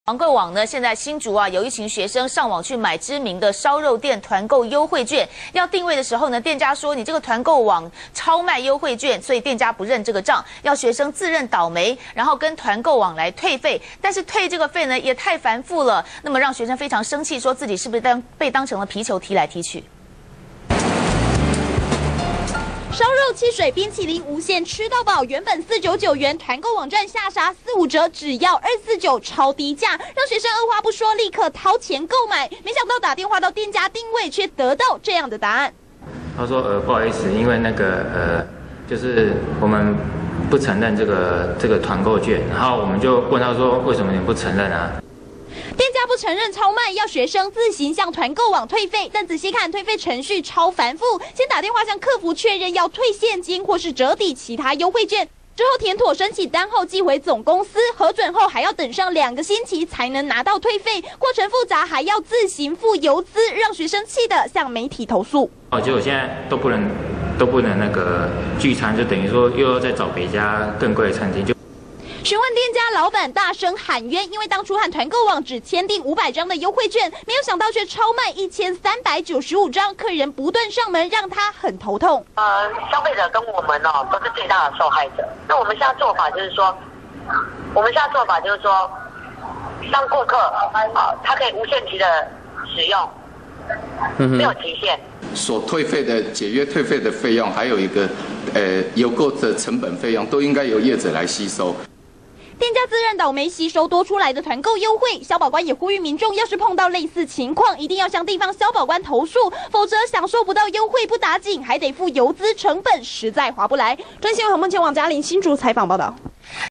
团购网呢，现在新竹有一群学生上网去买知名的烧肉店团购优惠券，要定位的时候呢，店家说你这个团购网超卖优惠券，所以店家不认这个账，要学生自认倒霉，然后跟团购网来退费。但是退这个费呢也太繁复了，那么让学生非常生气，说自己是不是被当成了皮球踢来踢去。 烧肉、汽水、冰淇淋无限吃到饱，原本499元，团购网站下杀4、5折，只要249，超低价，让学生二话不说立刻掏钱购买。没想到打电话到店家定位，却得到这样的答案。 他说不好意思，因为那个就是我们不承认这个团购券，然后我们就问他说为什么你不承认啊？ 店家不承认超卖，要学生自行向团购网退费。但仔细看，退费程序超繁复，先打电话向客服确认要退现金或是折抵其他优惠券，之后填妥申请单后寄回总公司核准后，还要等上2个星期才能拿到退费，过程复杂，还要自行付邮资，让学生气得向媒体投诉。 结果现在都不能那个聚餐，就等于说又要再找别家更贵的餐厅就。 询问店家老板大声喊冤，因为当初和团购网只签订500张的优惠券，没有想到却超卖1395张，客人不断上门，让他很头痛。 消费者跟我们都是最大的受害者。那我们现在做法就是说，让顾客他可以无限期的使用，没有期限。 所退费的解约退费的费用，还有一个邮购的成本费用，都应该由业者来吸收。 店家自认倒霉，吸收多出来的团购优惠。消保官也呼吁民众，要是碰到类似情况，一定要向地方消保官投诉，否则享受不到优惠不打紧，还得付邮资成本，实在划不来。专新闻洪梦前往嘉玲新竹采访报道。